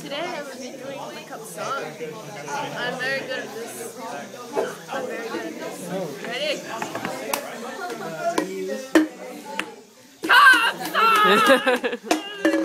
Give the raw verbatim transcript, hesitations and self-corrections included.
today I'm going to be doing Wake Up Song. I'm very good at this. I'm very good at this. Ready? Top song!